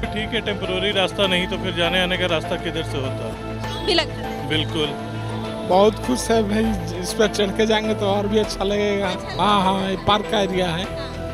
तो ठीक है, टेम्पोररी रास्ता नहीं तो फिर जाने आने का रास्ता किधर से होता भी लगता है। बिल्कुल। बहुत खुश है भाई, इस पर चढ़ के जाएंगे तो और भी अच्छा लगेगा। हाँ हाँ, ये पार्क का एरिया है।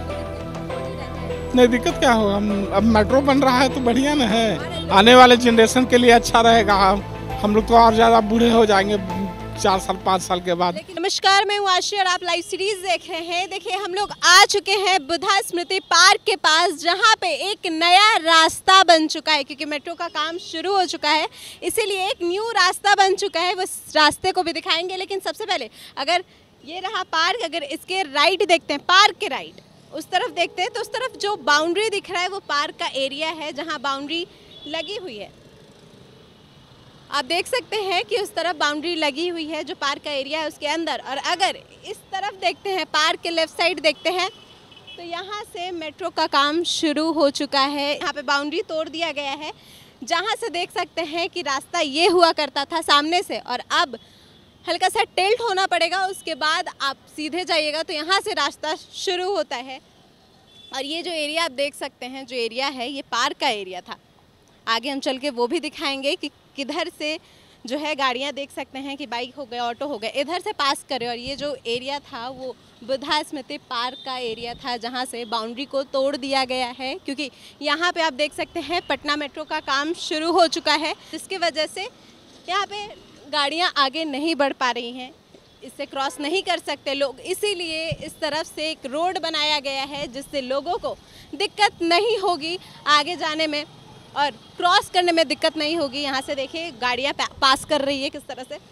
नहीं दिक्कत क्या होगा, अब मेट्रो बन रहा है तो बढ़िया ना है, आने वाले जनरेशन के लिए अच्छा रहेगा। हम लोग तो और ज़्यादा बूढ़े हो जाएंगे 4 साल 5 साल के बाद। नमस्कार, मैं हूँ आशी और आप लाइव सीरीज देख रहे हैं। देखिए, हम लोग आ चुके हैं बुद्धा स्मृति पार्क के पास, जहाँ पे एक नया रास्ता बन चुका है, क्योंकि मेट्रो का काम शुरू हो चुका है, इसीलिए एक न्यू रास्ता बन चुका है। वो रास्ते को भी दिखाएंगे, लेकिन सबसे पहले अगर ये रहा पार्क, अगर इसके राइट देखते हैं, पार्क के राइट उस तरफ देखते हैं, तो उस तरफ जो बाउंड्री दिख रहा है वो पार्क का एरिया है, जहाँ बाउंड्री लगी हुई है। आप देख सकते हैं कि उस तरफ बाउंड्री लगी हुई है, जो पार्क का एरिया है उसके अंदर। और अगर इस तरफ देखते हैं, पार्क के लेफ्ट साइड देखते हैं, तो यहाँ से मेट्रो का काम शुरू हो चुका है। यहाँ पे बाउंड्री तोड़ दिया गया है, जहाँ से देख सकते हैं कि रास्ता ये हुआ करता था सामने से, और अब हल्का सा टिल्ट होना पड़ेगा, उसके बाद आप सीधे जाइएगा तो यहाँ से रास्ता शुरू होता है। और ये जो एरिया आप देख सकते हैं, जो एरिया है ये पार्क का एरिया था। आगे हम चल के वो भी दिखाएंगे कि किधर से जो है गाड़ियाँ देख सकते हैं कि बाइक हो गए, ऑटो हो गए, इधर से पास करे। और ये जो एरिया था वो बुद्धा स्मृति पार्क का एरिया था, जहाँ से बाउंड्री को तोड़ दिया गया है, क्योंकि यहाँ पे आप देख सकते हैं पटना मेट्रो का काम शुरू हो चुका है, जिसकी वजह से यहाँ पे गाड़ियाँ आगे नहीं बढ़ पा रही हैं, इससे क्रॉस नहीं कर सकते लोग। इसीलिए इस तरफ से एक रोड बनाया गया है, जिससे लोगों को दिक्कत नहीं होगी आगे जाने में और क्रॉस करने में दिक्कत नहीं होगी। यहाँ से देखिए गाड़ियाँ पास कर रही है किस तरह से,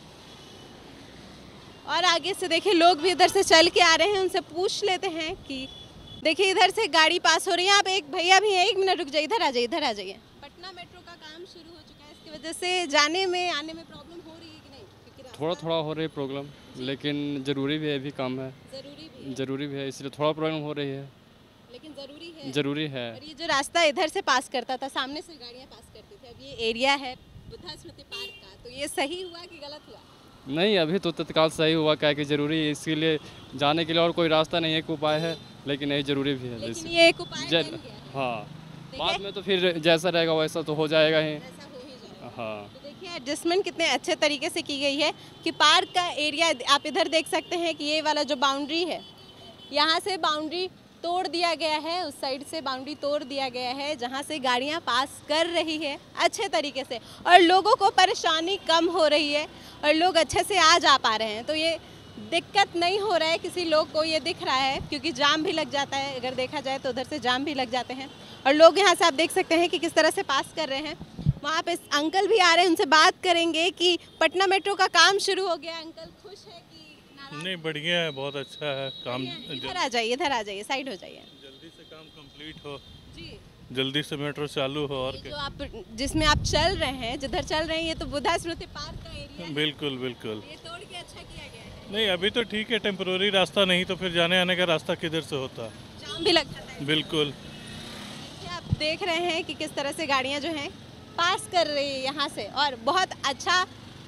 और आगे से देखिए लोग भी इधर से चल के आ रहे हैं। उनसे पूछ लेते हैं कि देखिए इधर से गाड़ी पास हो रही है। यहाँ पे एक भैया भी है, 1 मिनट रुक जाइए, इधर आ जाइए, इधर आ जाइए। पटना मेट्रो का काम शुरू हो चुका है, इसकी वजह से जाने में आने में प्रॉब्लम हो रही है कि नहीं? थोड़ा थोड़ा हो रही है प्रॉब्लम, लेकिन ज़रूरी भी है, भी काम है, ज़रूरी भी है, इसलिए थोड़ा प्रॉब्लम हो रही है, लेकिन ज़रूरी है। और ये जो रास्ता इधर से पास करता था, सामने से गाड़ियाँ पास करती थी, अब ये एरिया है बुद्धा स्मृति पार्क का, तो ये सही हुआ कि गलत हुआ? नहीं, अभी तो तत्काल सही हुआ, क्या कि ज़रूरी है, इसीलिए जाने के लिए और कोई रास्ता नहीं है, एक उपाय है, लेकिन यही ज़रूरी भी है। लेकिन ये एक उपाय बन गया है। हाँ, बाद में तो फिर जैसा रहेगा वैसा तो हो जाएगा ही। हाँ, तो देखिए एडजस्टमेंट कितने अच्छे तरीके से की गई है कि पार्क का एरिया आप इधर देख सकते हैं कि ये वाला जो बाउंड्री है, यहाँ से बाउंड्री तोड़ दिया गया है, उस साइड से बाउंड्री तोड़ दिया गया है, जहाँ से गाड़ियाँ पास कर रही है अच्छे तरीके से, और लोगों को परेशानी कम हो रही है और लोग अच्छे से आ जा पा रहे हैं। तो ये दिक्कत नहीं हो रहा है किसी लोग को, ये दिख रहा है, क्योंकि जाम भी लग जाता है, अगर देखा जाए तो उधर से जाम भी लग जाते हैं, और लोग यहाँ से आप देख सकते हैं कि किस तरह से पास कर रहे हैं। वहाँ पे अंकल भी आ रहे हैं, उनसे बात करेंगे कि पटना मेट्रो का काम शुरू हो गया। अंकल खुश है कि नहीं? बढ़िया है, बहुत अच्छा है काम। इधर आ जाइए, इधर आ जाइए, साइड हो जाइए। जल्दी से काम कंप्लीट हो जी, जल्दी से मेट्रो चालू हो। और जो आप जिसमें आप चल रहे हैं, जिधर चल रहे हैं, ये तो बुद्धा स्मृति पार्क का एरिया है। बिल्कुल बिल्कुल। ये तोड़ के अच्छा किया गया है। नहीं, अभी तो ठीक है, टेम्पोररी रास्ता नहीं तो फिर जाने आने का रास्ता किधर से होता। जाम भी लग जाता है। बिल्कुल। आप देख रहे हैं कि किस तरह से गाड़ियाँ जो हैं पास कर रही है यहाँ से, और बहुत अच्छा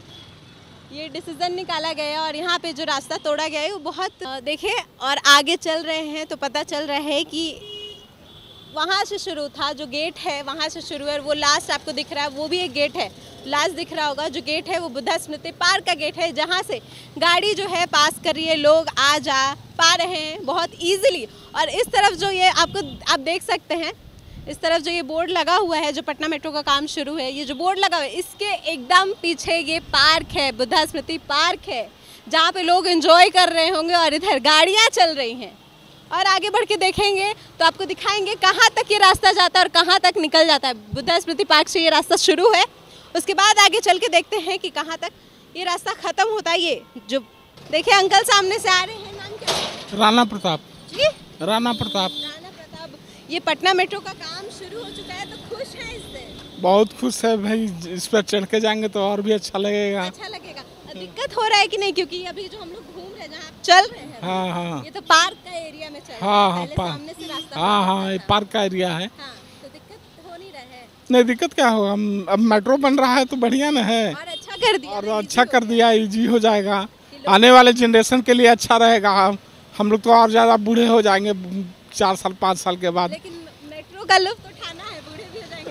ये डिसीजन निकाला गया, और यहाँ पे जो रास्ता तोड़ा गया है वो बहुत देखिए, और आगे चल रहे हैं तो पता चल रहा है कि वहाँ से शुरू था, जो गेट है वहाँ से शुरू है, और वो लास्ट आपको दिख रहा है, वो भी एक गेट है, लास्ट दिख रहा होगा, जो गेट है वो बुद्धा स्मृति पार्क का गेट है, जहाँ से गाड़ी जो है पास कर रही है, लोग आ जा पा रहे हैं बहुत ईजिली। और इस तरफ जो ये आप देख सकते हैं, इस तरफ जो ये बोर्ड लगा हुआ है, जो पटना मेट्रो का काम शुरू है, ये जो बोर्ड लगा हुआ है, इसके एकदम पीछे ये पार्क है, बुद्धा स्मृति पार्क है, जहाँ पे लोग एंजॉय कर रहे होंगे, और इधर गाड़ियाँ चल रही हैं। और आगे बढ़ के देखेंगे तो आपको दिखाएंगे कहाँ तक ये रास्ता जाता है और कहाँ तक निकल जाता है। बुद्धा स्मृति पार्क से ये रास्ता शुरू है, उसके बाद आगे चल के देखते हैं कि कहाँ तक ये रास्ता ख़त्म होता है। ये जो देखिए अंकल सामने से आ रहे हैं, नाम क्या है? राणा प्रताप जी, राणा प्रताप। राणा प्रताप। ये पटना मेट्रो का काम शुरू हो चुका है, तो खुश हैं इससे? बहुत खुश है भाई, इस पर चढ़ के जाएंगे तो और भी अच्छा लगेगा। अच्छा लगेगा। दिक्कत हो रहा है कि नहीं? क्योंकि अभी जो हम लोग घूम रहे हैं, जहाँ आप चल रहे हैं, हाँ हाँ ये तो पार्क का एरिया में चल रहे हैं। हाँ हाँ, पहले सामने से रास्ता हाँ हाँ, ये पार्क का एरिया है। हाँ, तो दिक्कत हो नहीं रहा है। नहीं दिक्कत क्या होगा, अब मेट्रो बन रहा है तो बढ़िया ना है, और अच्छा कर दिया, और अच्छा कर दिया, इजी हो जाएगा, आने वाले जनरेशन के लिए अच्छा रहेगा। हम लोग तो और ज़्यादा बूढ़े हो जाएंगे 4 साल 5 साल के बाद। लेकिन मेट्रो का लुत्फ उठाना है, बूढ़े भी हो जाएंगे।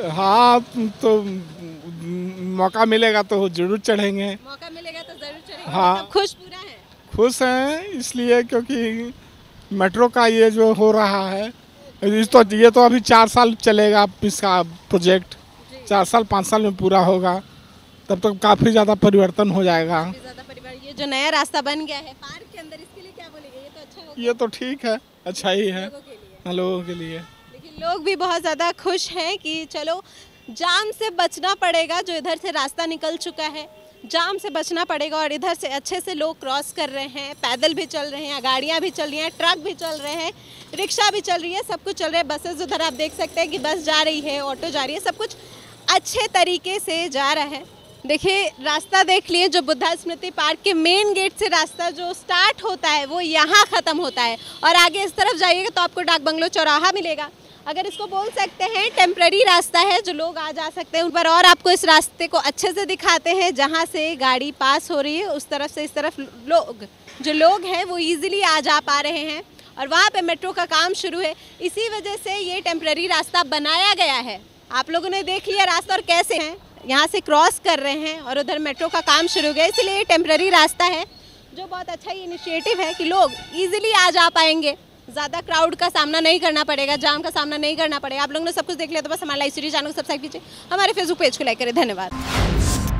हाँ तो मौका मिलेगा तो जरूर चढ़ेंगे। मौका मिलेगा तो जरूर चढ़ेंगे। हाँ। मतलब खुश पूरा है। खुश हैं इसलिए क्योंकि मेट्रो का ये जो हो रहा है ये तो अभी 4 साल चलेगा इसका प्रोजेक्ट। 4 साल 5 साल में पूरा होगा, तब तक काफ़ी ज़्यादा परिवर्तन हो जाएगा। काफी ज्यादा परिवार, ये जो नया रास्ता बन गया है पार्क के अंदर, इसके लिए क्या बोलेंगे? ये तो अच्छा होगा ये तो ठीक है, अच्छा ही है लोगों के लिए। हम लोगों के लिए। लेकिन लोग भी बहुत ज़्यादा खुश हैं कि चलो जाम से बचना पड़ेगा, जो इधर से रास्ता निकल चुका है जाम से बचना पड़ेगा, और इधर से अच्छे से लोग क्रॉस कर रहे हैं, पैदल भी चल रहे हैं, गाड़ियाँ भी चल रही हैं, ट्रक भी चल रहे हैं, रिक्शा भी चल रही है, सब कुछ चल रहा है। बसेस उधर आप देख सकते हैं कि बस जा रही है, ऑटो जा रही है, सब कुछ अच्छे तरीके से जा रहा है। देखिए रास्ता देख लिए, जो बुद्धा स्मृति पार्क के मेन गेट से रास्ता जो स्टार्ट होता है वो यहाँ ख़त्म होता है, और आगे इस तरफ जाइएगा तो आपको डाक बंगलो चौराहा मिलेगा। अगर इसको बोल सकते हैं टेम्पररी रास्ता है, जो लोग आ जा सकते हैं उन पर, और आपको इस रास्ते को अच्छे से दिखाते हैं जहाँ से गाड़ी पास हो रही है, उस तरफ से इस तरफ लोग हैं वो ईजिली आ जा पा रहे हैं, और वहाँ पे मेट्रो का काम शुरू है। इसी वजह से ये टेम्पररी रास्ता बनाया गया है। आप लोगों ने देख लिया रास्ता और कैसे हैं, यहाँ से क्रॉस कर रहे हैं और उधर मेट्रो का काम शुरू हो गया, इसलिए ये टेम्पररी रास्ता है, जो बहुत अच्छा इनिशिएटिव है कि लोग ईजिली आ जा पाएंगे, ज़्यादा क्राउड का सामना नहीं करना पड़ेगा, जाम का सामना नहीं करना पड़ेगा। आप लोगों ने सब कुछ देख लिया तो बस हमारा लाइव सीरीज चैनल को सब्सक्राइब कीजिए, हमारे फेसबुक पेज को लाइक करें। धन्यवाद।